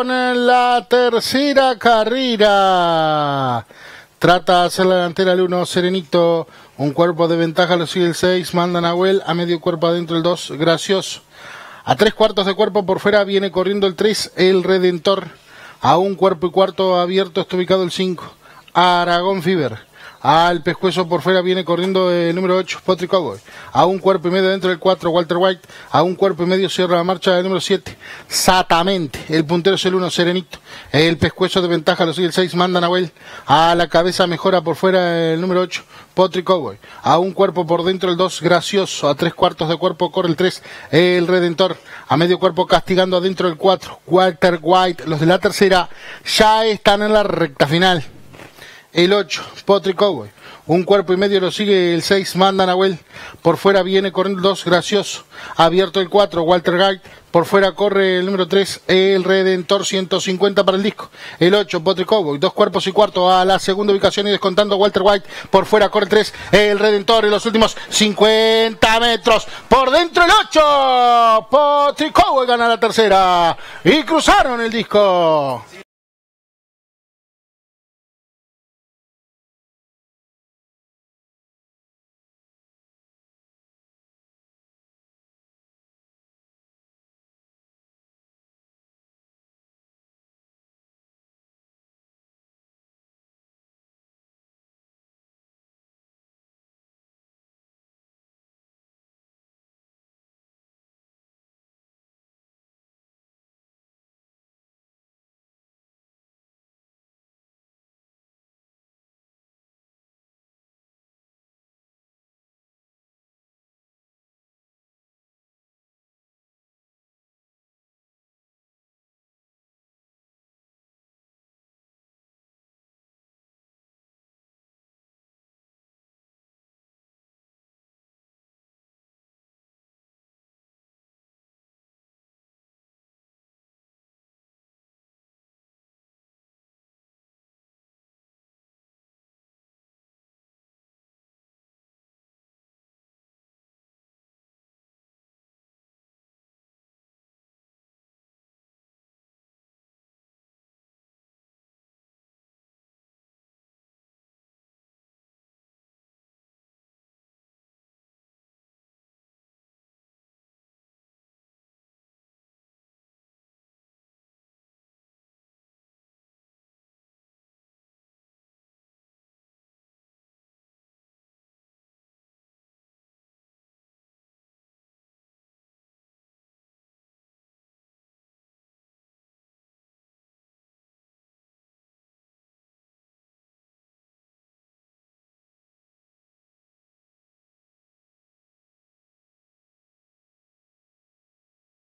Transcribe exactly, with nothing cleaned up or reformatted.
con la tercera carrera. Trata de hacer la delantera el uno, Serenito. Un cuerpo de ventaja lo sigue el seis, manda Nahuel. A medio cuerpo adentro el dos, Gracioso. A tres cuartos de cuerpo por fuera viene corriendo el tres, el Redentor. A un cuerpo y cuarto abierto está ubicado el cinco, Aragón Fever. Al pescuezo por fuera viene corriendo el número ocho, Potri Cowboy. A un cuerpo y medio dentro del cuatro, Walter White. A un cuerpo y medio cierra la marcha el número siete, Satamente. El puntero es el uno, Serenito. El pescuezo de ventaja lo sigue el seis, manda Nahuel. A la cabeza mejora por fuera el número ocho, Potri Cowboy. A un cuerpo por dentro el dos, Gracioso. A tres cuartos de cuerpo corre el tres, el Redentor. A medio cuerpo castigando adentro el cuatro, Walter White. Los de la tercera ya están en la recta final. El ocho, Potri Cowboy. Un cuerpo y medio lo sigue el seis, manda Nahuel. Por fuera viene corriendo el dos, Gracioso. Abierto el cuatro, Walter White. Por fuera corre el número tres, el Redentor, ciento cincuenta para el disco. El ocho, Potri Cowboy. Dos cuerpos y cuarto a la segunda ubicación y descontando Walter White. Por fuera corre el tres, el Redentor. En los últimos cincuenta metros. Por dentro el ocho. Potri Cowboy gana la tercera. Y cruzaron el disco.